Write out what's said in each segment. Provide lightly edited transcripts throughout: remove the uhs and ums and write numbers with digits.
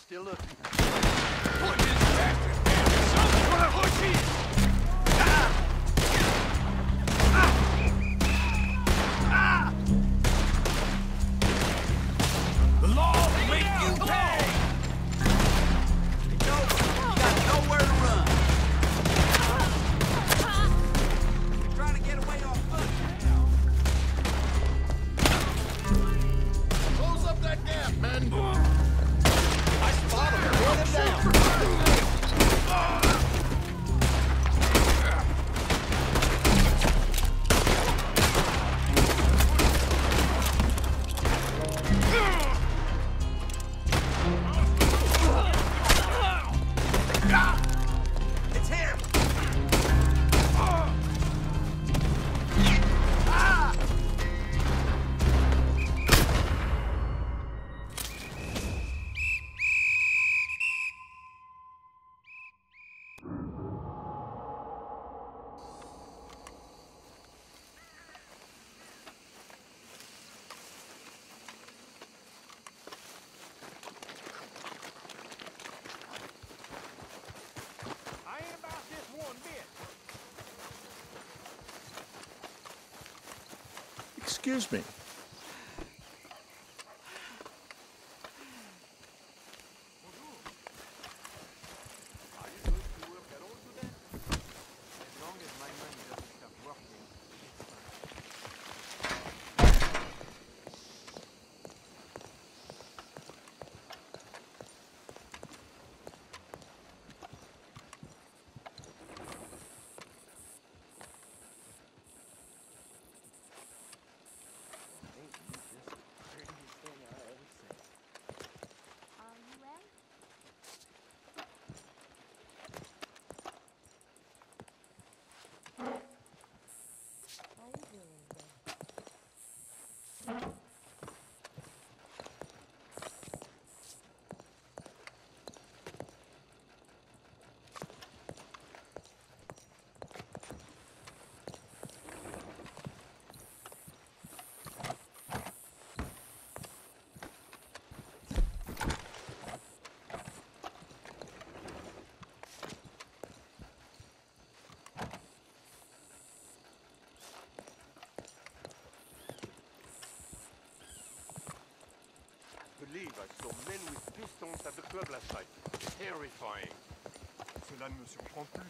Still looking. Put this bastard down. Someone push him! The law will make you pay! It's over. You got nowhere to run. You're trying to get away on foot. Close up that gap, men! I spot him! Throw them down! It's him. Excuse me. I believe I saw men with pistols at the club last night. Terrifying. Cela ne me surprend plus.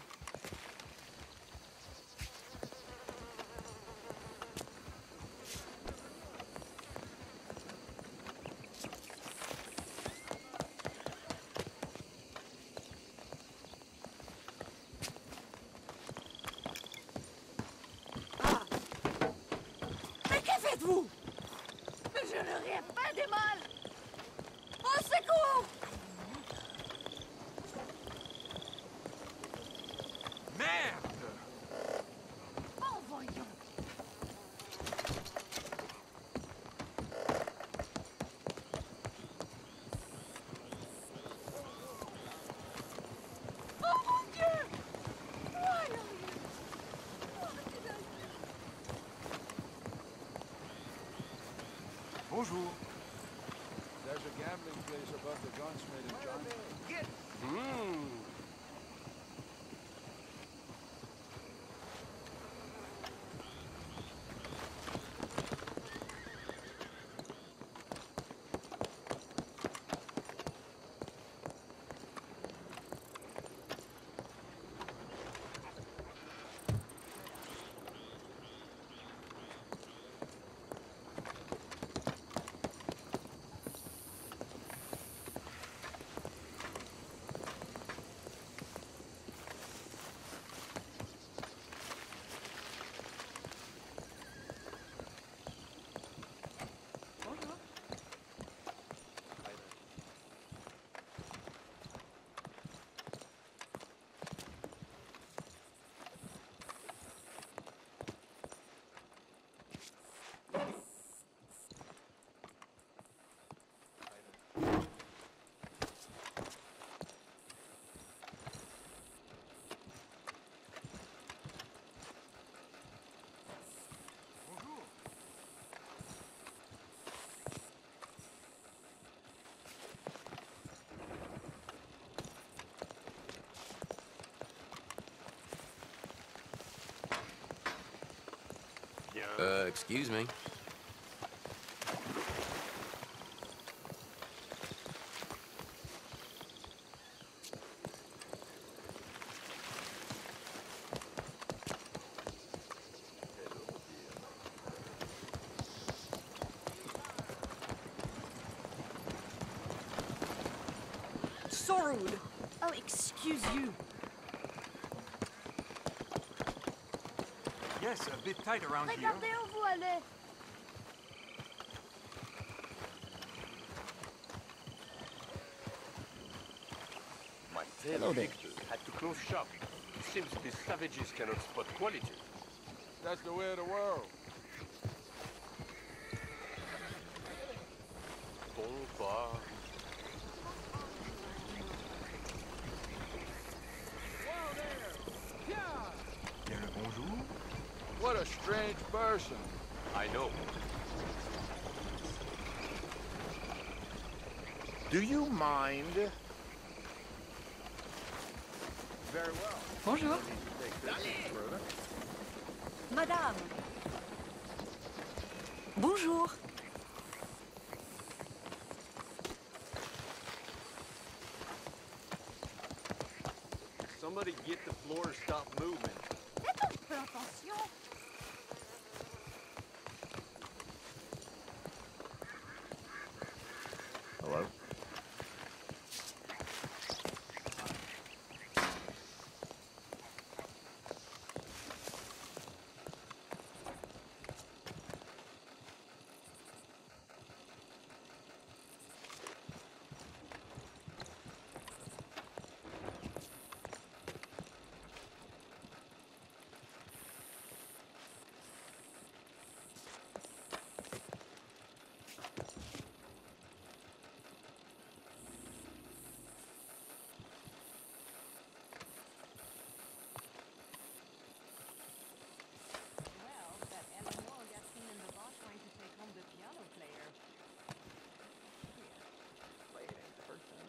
Mais que faites-vous? Je ne rien pas de mal. Au secours! Merde! Oh, voyons. Oh, mon Dieu! Voilà. Bonjour. There's a gambling place above the gunsmith in John. Excuse me. So rude. Oh, excuse you. Yes, a bit tight around here. Regardez où vous allez. My tailor Victor had to close shop. It seems these savages cannot spot quality. That's the way of the world. Bonsoir. Bien le bonjour. What a strange person. I know. Do you mind? Very well. Bonjour. Madame. Bonjour. Somebody get the floor to stop moving. Faites un peu attention. Hello? Well, that Eleanor got seen in the bar trying to take home the piano player. Play it in person.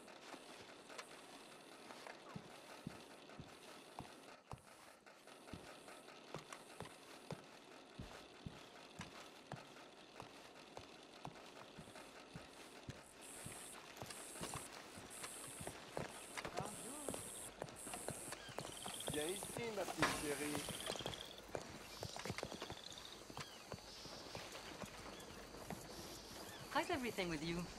Viens ici, ma petite chérie. How's everything with you?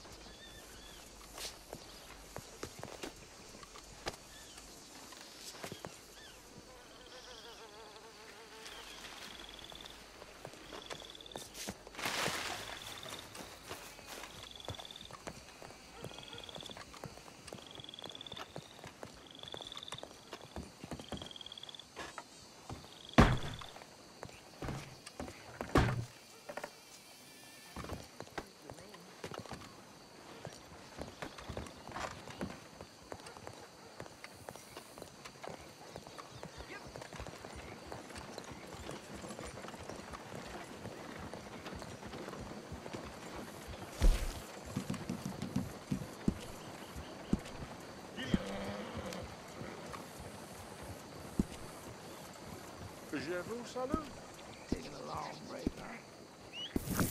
Je vous salue. Taking a long break, huh?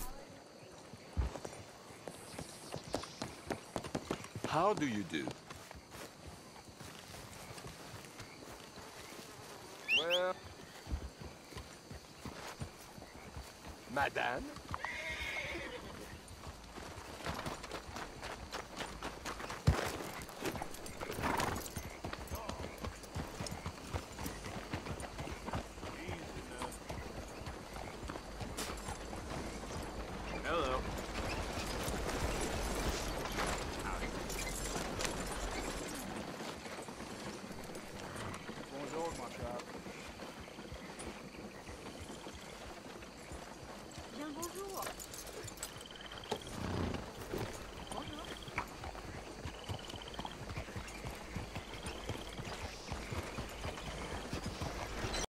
How do you do? Well, Madame?